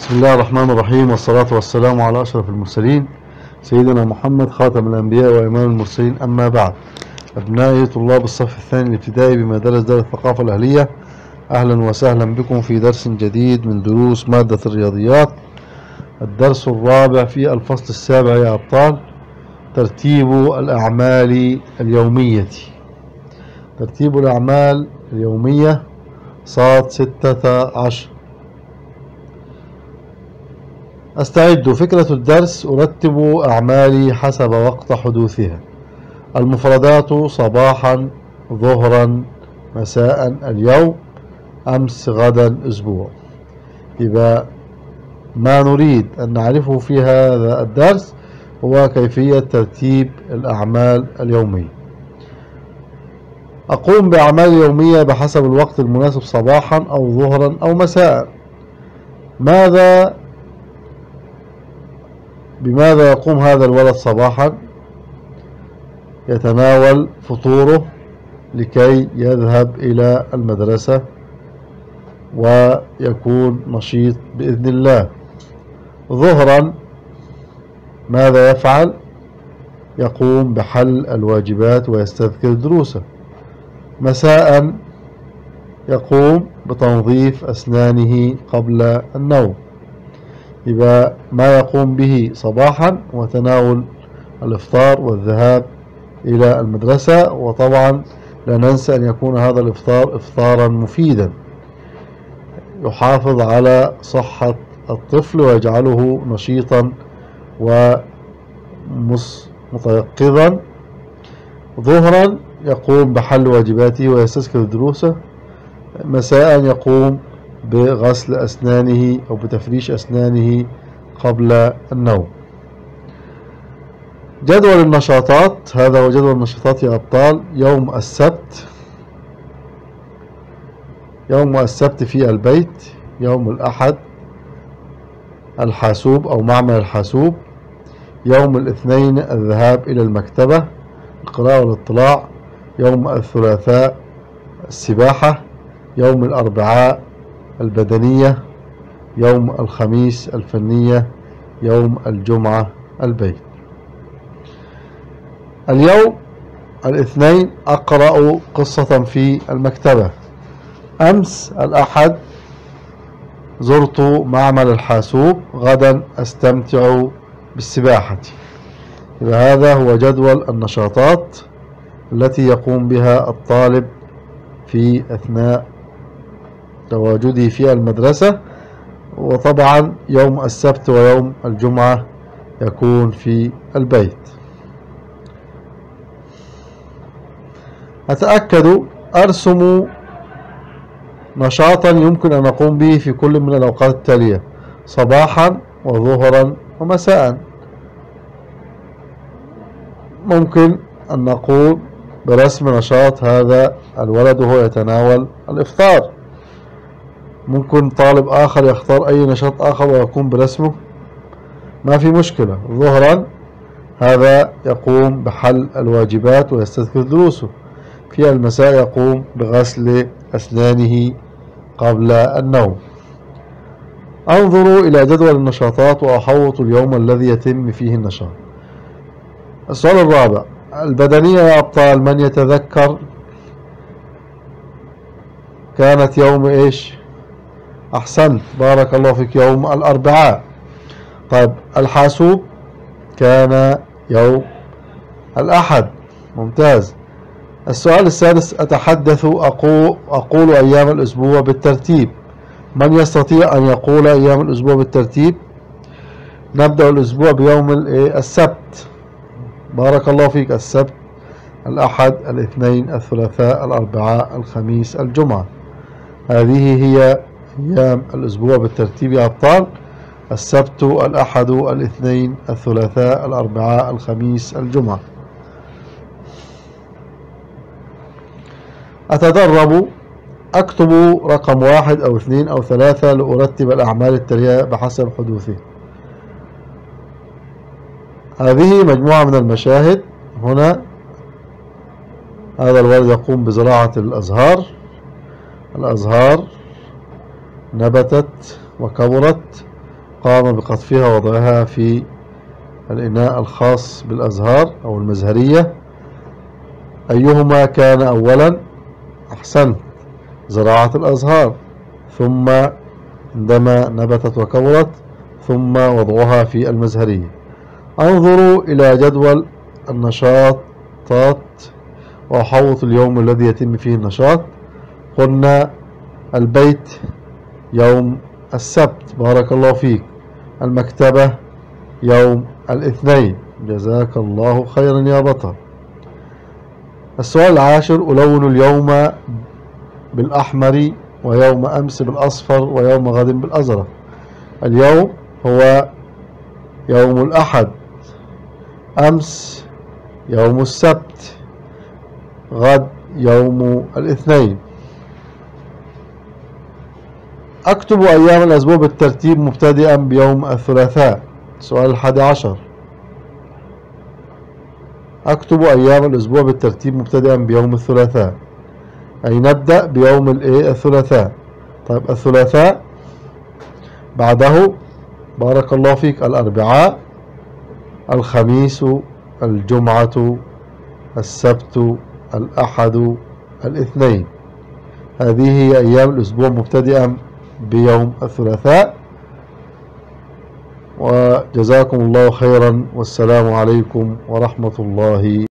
بسم الله الرحمن الرحيم، والصلاة والسلام على أشرف المرسلين سيدنا محمد خاتم الأنبياء وإمام المرسلين. أما بعد، أبنائي طلاب الصف الثاني الابتدائي بمدارس دار الثقافة الأهلية، أهلا وسهلا بكم في درس جديد من دروس مادة الرياضيات. الدرس الرابع في الفصل السابع يا أبطال، ترتيب الأعمال اليومية. ترتيب الأعمال اليومية صاد 16. أستعد. فكرة الدرس: أرتب أعمالي حسب وقت حدوثها. المفردات: صباحا، ظهرا، مساء، اليوم، أمس، غدا، أسبوع. يبقى ما نريد أن نعرفه في هذا الدرس هو كيفية ترتيب الأعمال اليومية. أقوم بأعمال يومية بحسب الوقت المناسب صباحا أو ظهرا أو مساء. بماذا يقوم هذا الولد صباحا؟ يتناول فطوره لكي يذهب إلى المدرسة ويكون نشيط بإذن الله. ظهرا ماذا يفعل؟ يقوم بحل الواجبات ويستذكر دروسه. مساء يقوم بتنظيف أسنانه قبل النوم. يبقى ما يقوم به صباحا وتناول الإفطار والذهاب إلى المدرسة، وطبعا لا ننسى أن يكون هذا الإفطار إفطارا مفيدا يحافظ على صحة الطفل ويجعله نشيطا ومتيقظا. ظهرا يقوم بحل واجباته ويستذكر دروسه. مساء يقوم بغسل أسنانه أو بتفريش أسنانه قبل النوم. جدول النشاطات: هذا هو جدول النشاطات يا أبطال. يوم السبت في البيت. يوم الأحد الحاسوب أو معمل الحاسوب. يوم الاثنين الذهاب إلى المكتبة، القراءة والاطلاع. يوم الثلاثاء السباحة. يوم الأربعاء البدنية. يوم الخميس الفنية. يوم الجمعة البيت. اليوم الاثنين أقرأ قصة في المكتبة. أمس الأحد زرت معمل الحاسوب. غدا أستمتع بالسباحة. هذا هو جدول النشاطات التي يقوم بها الطالب في أثناء تواجده في المدرسة، وطبعا يوم السبت ويوم الجمعة يكون في البيت. أتأكد. أرسم نشاطا يمكن أن أقوم به في كل من الأوقات التالية: صباحا وظهرا ومساء. ممكن أن نقول برسم نشاط هذا الولد وهو يتناول الإفطار. ممكن طالب آخر يختار أي نشاط آخر ويقوم برسمه، ما في مشكلة. ظهرا هذا يقوم بحل الواجبات ويستذكر دروسه. في المساء يقوم بغسل أسنانه قبل النوم. أنظر إلى جدول النشاطات وأحوط اليوم الذي يتم فيه النشاط. السؤال الرابع: البدنية يا أبطال، من يتذكر؟ كانت يوم إيش؟ أحسنت، بارك الله فيك، يوم الأربعاء. طيب الحاسوب كان يوم الأحد. ممتاز. السؤال السادس: أتحدث أقول أيام الأسبوع بالترتيب. من يستطيع أن يقول أيام الأسبوع بالترتيب؟ نبدأ الأسبوع بيوم السبت. بارك الله فيك. السبت، الأحد، الاثنين، الثلاثاء، الأربعاء، الخميس، الجمعة. هذه هي أيام الأسبوع بالترتيب يا أبطال: السبت، الأحد، الاثنين، الثلاثاء، الأربعاء، الخميس، الجمعة. أتدرب. أكتب رقم 1 أو 2 أو 3 لأرتب الأعمال التالية بحسب حدوثه. هذه مجموعة من المشاهد. هنا هذا الولد يقوم بزراعة الأزهار. الأزهار نبتت وكبرت قام بقطفها ووضعها في الإناء الخاص بالأزهار أو المزهرية. أيهما كان أولا؟ أحسنت، زراعة الأزهار، ثم عندما نبتت وكبرت ثم وضعها في المزهرية. انظروا إلى جدول النشاطات وحوط اليوم الذي يتم فيه النشاط. قلنا البيت يوم السبت، بارك الله فيك. المكتبة يوم الاثنين، جزاك الله خيرا يا بطل. السؤال العاشر: ألون اليوم بالأحمر ويوم أمس بالأصفر ويوم غد بالأزرق. اليوم هو يوم الأحد، أمس يوم السبت، غد يوم الاثنين. أكتب أيام الأسبوع بالترتيب مبتدئا بيوم الثلاثاء. السؤال 11: أكتب أيام الأسبوع بالترتيب مبتدئا بيوم الثلاثاء. أي نبدأ بيوم الثلاثاء. طيب الثلاثاء بعده بارك الله فيك الأربعاء، الخميس، الجمعة، السبت، الأحد، الاثنين. هذه هي أيام الأسبوع مبتدئا بيوم الثلاثاء. وجزاكم الله خيرا، والسلام عليكم ورحمة الله